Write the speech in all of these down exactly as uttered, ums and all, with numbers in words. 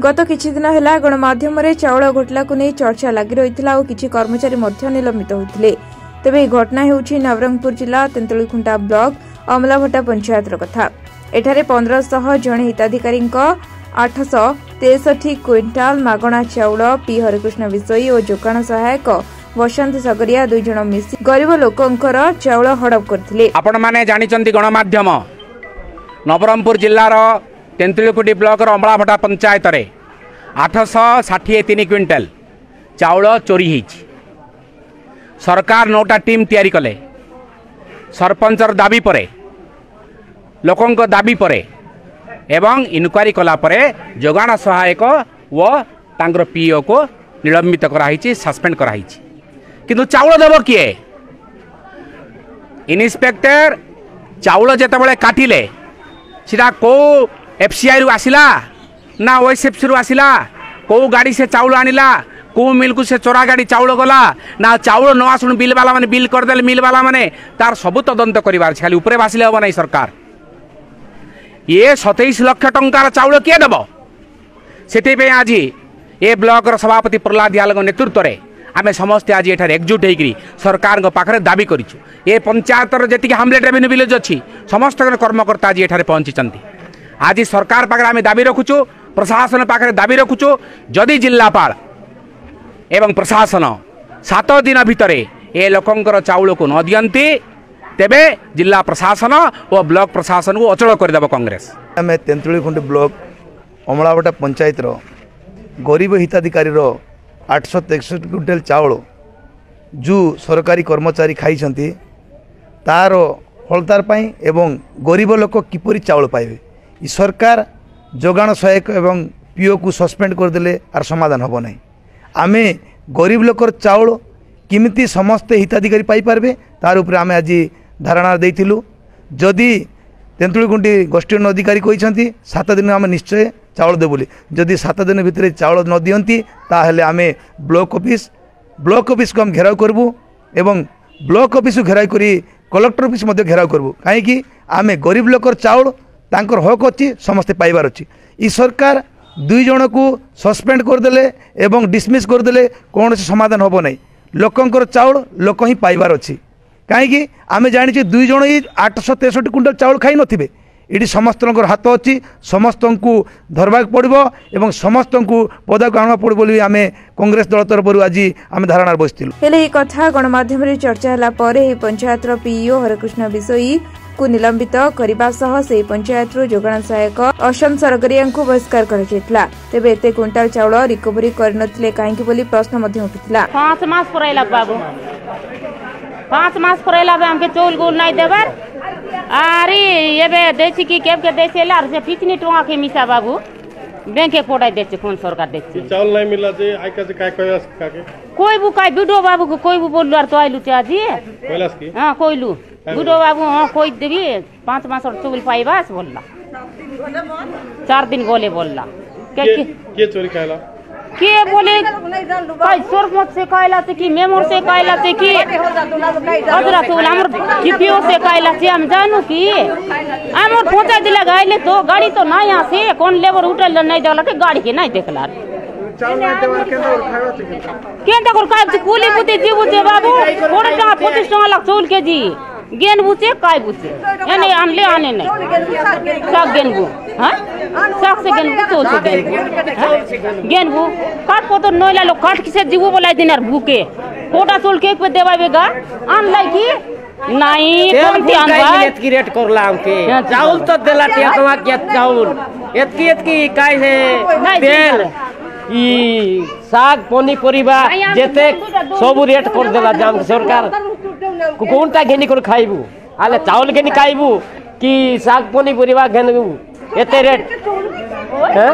गत किछि दिन हेला गणमाध्यम रे चाउल घोटला को नहीं चर्चा लगी रही और किछि कर्मचारी मध्य निलंबित होते। तेबे यह घटना हेउछि नवरंगपुर जिला तेंतुलीखुंटा ब्लॉक अमलाभट्टा पंचायत कथा। एठारे पंद्रह सौ जन हिताधिकारी आठश तेसठी क्विंटाल मागणा चाउल पी हरिकृष्ण विषयी और जोगाण सहायक वसंत सगरिया दुई जन मिसी गरीब लोकंकर चाउल हड़प करथिले। आपण माने जानिचंती गणमाध्यम नवरंगपुर जिल्लार तेंतुलीखुंटी ब्लॉक अमलाभट्टा पंचायत रे आठश षाठी तीन क्विंटाल चाउल चोरी होईछि। सरकार नौटा टीम तैयारी कले सरपंचर दाबी परे लोकंक दाबी परे एवं इनक्वारी कला परे जोगाण सहायक व तांगर पीओ को निलंबित कराई सस्पेंड कराई किंतु चाउल देव किए इन्स्पेक्टर चाउल जेतेबेले काटिले सीधा को एफसीआई रु आसिला ना ओएसएफसी रु आसिला को गाड़ी से चाउल आनिला को मिल को से चोरा गाड़ी चाउल गला ना चाउल न आसुन बिल वाला माने बिल करदेले मिल वाला माने तार सब तदंत करिवार खाली ऊपर बासिले हो नहीं सरकार। ये सतैश लक्ष टंकार चाउल किए देव से आज ये ब्लॉक सभापति प्रहलाद याल नेतृत्व में आम समस्ते आज ये एकजुट होकर सरकार पाखे दाबी करूँ। ये पंचायत जी हामलेट रेवेन्यू विलेज अच्छी समस्त कर्मकर्ता आज ये पहुंची आज सरकार पाखे आम दाबी रखुचु प्रशासन पाखे दाबी रखुचु जदि जिलापाल एवं प्रशासन सात दिन भितर ए लोकंकर चाउल को न दियंती तेबे जिला प्रशासन और ब्लॉक प्रशासन को अचल करदेव कांग्रेस। आम तेंतुलीखुंटी ब्लॉक अमलाभट्टा पंचायत गरीब हिताधिकारी आठश तेसठ क्विंटाल चाउल जो सरकारी कर्मचारी खाई तार हलदार पाई एवं गरीब लोक किपरि चाउल पाइबे इ सरकार जोगाण सहायक एवं पीओ को सस्पेंड करदेले आर समाधान हम ना। आमे गरीब लोकर चाउल किमिति समस्ते हिताधिकारी पाई पारबे तार उपरे आमे आज धारणा देइथिलु। जदि तेंतुलीखुंटी गोष्ठी अधिकारी कहिसंती सात दिन आम निश्चय चाउल दे बोली जदि सात दिन भितर चाउल न दियंती ताहेले आमे ब्लॉक ऑफिस ब्लॉक ऑफिस को हम घेराव करबू एवं ब्लॉक ऑफिस घेराव करी कलेक्टर ऑफिस मध्य घेराव करबू कहीं आमे गरीब लोकर चाउल तांकर हक अच्छी समस्ते पाइबार अच्छी। इ सरकार दुई जन को सस्पेंड करदेले एवं डिसमिस करदेले कौन समाधान हम ना। लोकंकर चाउल लोक ही पाइबार अच्छी कहीं आम जानी दुई जन ही आठश तेसठी क्विंटाल चाउल खाई नथिबे ये समस्त हाथ अच्छी समस्त को धरवाक पड़ो एवं समस्त को पदा को आना पड़ो बोली आम कांग्रेस दल तरफ आज आम धारणा बसलु। हेले कथा गणमाध्यम चर्चा है पंचायत पीओ हरिकृष्ण विषयी को निलंबित करने सह से पंचायत जोगाण सहायक वसंत सरगरिया को बहिष्कार कर तेबे एते क्विंटाल चाउल रिकवरी करनथिले काहेकि बोली प्रश्न मध्ये उठितला। पाँच मास पुरैला बाबू पाँच मास पुरैला बे हमके चाउल गोल नहीं देबर आरे एबे देसी की केब के देसेला से पिछनी टोआ के मिसा बाबू बैंक के फोड़ाई देছে কোন सरकार देছে चावल नहीं मिला जे आई का काय कयस काके कोई बु काय बिडो बाबू को कोई बु बोललो तो आइलु चाजी कैलास की हां कोइलु बिडो बाबू हां कोई देबी पाँच मास और चुगल पाइबास बोलला चार दिन गोले बोलला के के चोरी कैला के बोले काय सरपंच से कहला थे कि मेमोर से कहला थे कि अदरा तो हमर किपियो से कहला थे हम जानू कि हमर पहुंचा दिला गाइले तो गाड़ी तो ना यहां से कौन लेबर उठल नहीं देला के गाड़ी के नहीं देखला चावल नहीं देवर के और खावा थे केंदा को काय कुली बुते जीबू जे बाबू थोड़ा टा पच्चीस टका लाख चावल के जी गेन बुचे काय बुचे एने आनले आने नहीं सब गेन बु हां साख से गेन बु तो से गेन गेन बु काट को तो नोला लो काट किसे जीवो बोलाई दिनार भूके कोटा चोल के पे देबाबेगा आन लाई की नहीं कौन ध्यान भाई एतकी रेट करला हमके चावल तो देला टेकवा के चावल एतकी एतकी काय है तेल ई साग पनी परिबा जेते सब रेट कर देला जाम सरकार कोनटा घेनी कर खाइबू आले चावल घेनी खाइबू कि साग पनी परिबा घेनबू एते रेट हैं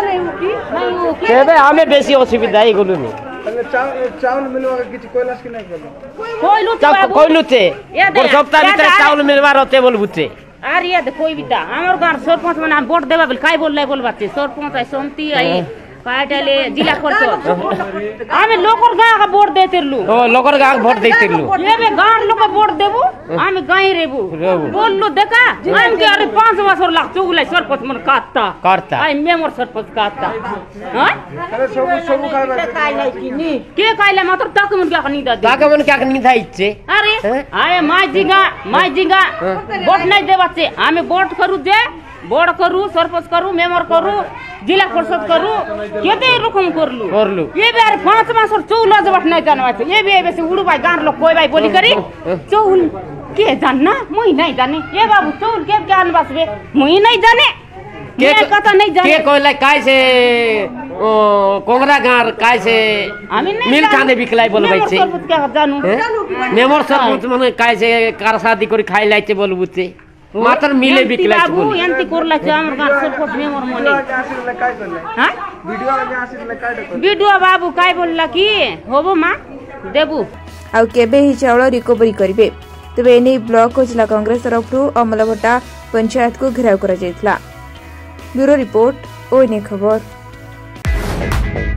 तेबे हमें बेसी असुविधा ही गलु में चावल मिलवा के किछ कोइलास कि नहीं कोइलु कोइलु ते और सप्ताह भीतर चावल मिलवा रहते बोलबुते अरे ये कोई बिता हमर गांव सरपंच मने वोट देबा बेल काय बोलले बोलबाते सरपंच आई समिति आई काटले जिला परिषद आमे लोकर गाँ का वोट देतिरलु ओ लोकर गाँ वोट देतिरलु एबे गाँ लोक वोट देबु आमे गाई रेबु बोललु देखा आम के अरे पाँच बছর लाग चौगुलाई सरपंच मन काटता काटता आई मेमोर सरपंच काटता हां अरे सब सब खाइला के काइला मात्र डॉक्यूमेंट क्या निदा दे डॉक्यूमेंट क्या निदा इच्छे अरे आए माय जिगा माय जिगा वोट नहीं देवाचे आमे वोट करू जे वोट करू सरपंच करू मेमोर करू जिला परिषद करू केते रकम करलु करलु ये बार पाँच मास और चौल जबट नहीं जानवाचे ये बे बेसी उडु भाई गांर लोग कोई भाई बोली करी चौल के जानना मुई नहीं जाने ये बाबू चौल के ज्ञान बसबे मुई नहीं जाने के कथा नहीं जाने के कोइला काय से कोंगरा गांर काय से मिल खाने बिकलाई बोलबै छे सरपंच क्या जानू मेमोर सरपंच माने काय से कार शादी करी खाइ लाइते बोलबुते मात्र मिले बिकलाई बाबू एंती करला छ हमर गांर सरपंच मेमोर मने आसिले काय करले हां वीडियो आगे आसिले काय करले वीडियो बाबू काय बोलला की होबो मा देबू आउ केबे ही चाउल रिकवरी करिवे तबे एनी ब्लॉक जिला कांग्रेस तरफ अमलभट्टा पंचायत को घेराव करा जायतला ब्यूरो रिपोर्ट ओने खबर।